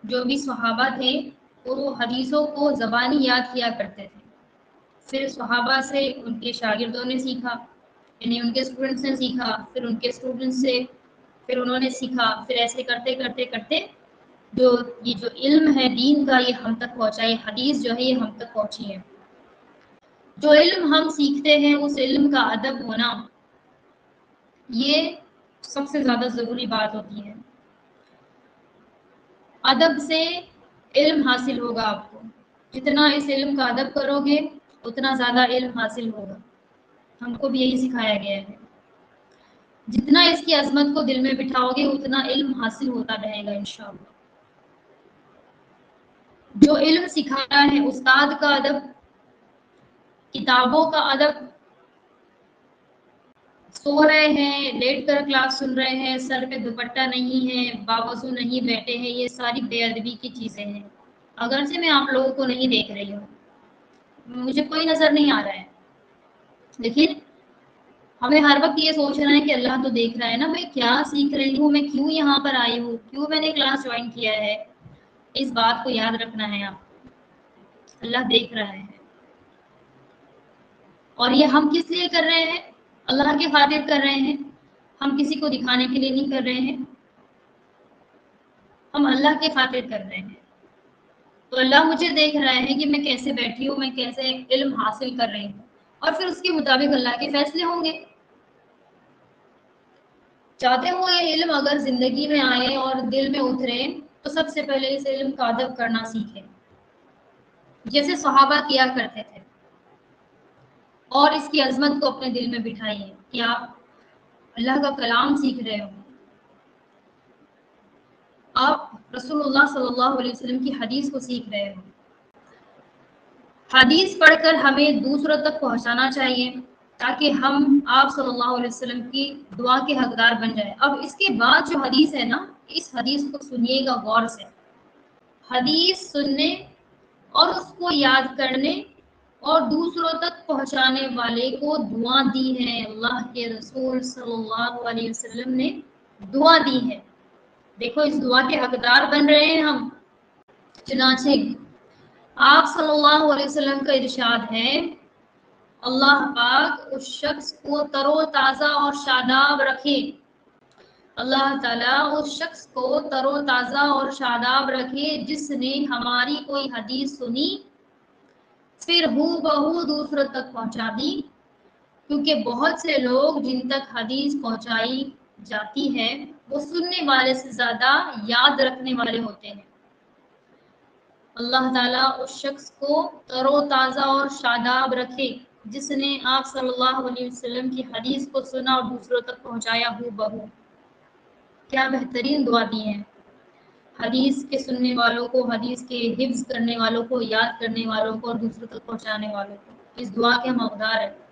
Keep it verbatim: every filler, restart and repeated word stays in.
جو بھی صحابہ تھے وہ حدیثوں کو زبانی یاد کیا کرتے تھے، پھر صحابہ سے ان کے شاگردوں نے سیکھا، یعنی ان کے اسٹوڈنٹس نے سیکھا، پھر ان کے اسٹوڈنٹس سے پھر انہوں نے سیکھا، پھر ایسے کرتے کرتے کرتے جو یہ جو علم ہے دین کا یہ ہم تک پہنچا ہے، حدیث جو ہے یہ ہم تک پہنچی ہے۔ جو علم ہم سیکھتے ہیں اس علم کا ادب ہونا یہ سب سے زیادہ ضروری بات ہوتی ہے۔ ادب سے علم حاصل ہوگا آپ کو، جتنا اس علم کا ادب کرو گے اتنا زیادہ علم حاصل ہوگا۔ ہم کو بھی یہی سکھایا گیا ہے، جتنا اس کی عظمت کو دل میں بٹھاؤ گے اتنا علم حاصل ہوتا رہے گا انشاءاللہ۔ جو علم سکھانا ہے استاد کا ادب، کتابوں کا ادب، سو رہے ہیں لیٹ کر کلاس سن رہے ہیں، سر پہ دوپٹہ نہیں ہے، باوضو نہیں بیٹھے ہیں، یہ ساری بے ادبی کی چیزیں ہیں۔ اگرچہ میں آپ لوگوں کو نہیں دیکھ رہی ہوں، مجھے کوئی نظر نہیں آ رہا ہے، لیکن ہمیں ہر وقت یہ سوچنا ہے کہ اللہ تو دیکھ رہا ہے نا، میں کیا سیکھ رہی ہوں، میں کیوں یہاں پر آئی ہوں، کیوں میں نے کلاس جوائن کیا ہے۔ اس بات کو یاد رکھنا ہے آپ کو، اللہ دیکھ رہا ہے، اور یہ ہم کس لیے کر رہے ہیں؟ اللہ کے خاطر کر رہے ہیں، ہم کسی کو دکھانے کے لیے نہیں کر رہے ہیں، ہم اللہ کے خاطر کر رہے ہیں۔ تو اللہ مجھے دیکھ رہا ہے کہ میں کیسے بیٹھی ہوں، میں کیسے علم حاصل کر رہی ہوں، اور پھر اس کے مطابق اللہ کے فیصلے ہوں گے۔ چاہتے ہو یہ علم اگر زندگی میں آئے اور دل میں اترے تو سب سے پہلے اس علم کا ادب کرنا سیکھیں، جیسے صحابہ کیا کرتے تھے، اور اس کی عظمت کو اپنے دل میں بٹھائیے کہ آپ اللہ کا کلام سیکھ رہے ہو، آپ رسول اللہ صلی اللہ علیہ وسلم کی حدیث کو سیکھ رہے ہو۔ حدیث پڑھ کر ہمیں دوسروں تک پہنچانا چاہیے تاکہ ہم آپ صلی اللہ علیہ وسلم کی دعا کے حقدار بن جائیں۔ اب اس کے بعد جو حدیث ہے نا، اس حدیث کو سنیے گا غور سے۔ حدیث سننے اور اس کو یاد کرنے اور دوسروں تک پہنچانے والے کو دعا دی ہے، اللہ کے رسول صلی اللہ علیہ وسلم نے دعا دی ہے۔ دیکھو اس دعا کے حقدار بن رہے ہیں ہم۔ چنانچہ آپ صلی اللہ علیہ وسلم کا ارشاد ہے، اللہ پاک اس شخص کو تر و تازہ اور شاداب رکھے، اللہ تعالیٰ اس شخص کو تر و تازہ اور شاداب رکھے جس نے ہماری کوئی حدیث سنی پھر ہو بہو دوسروں تک پہنچا دی، کیونکہ بہت سے لوگ جن تک حدیث پہنچائی جاتی ہے وہ سننے والے سے زیادہ یاد رکھنے والے ہوتے ہیں۔ اللہ تعالیٰ اس شخص کو تر و تازہ اور شاداب رکھے جس نے آپ صلی اللہ علیہ وسلم کی حدیث کو سنا اور دوسروں تک پہنچایا ہو بہو۔ کیا بہترین دعا دی ہے حدیث کے سننے والوں کو، حدیث کے حفظ کرنے والوں کو، یاد کرنے والوں کو اور دوسروں تک پہنچانے والوں کو۔ اس دعا کے ہم حقدار ہیں۔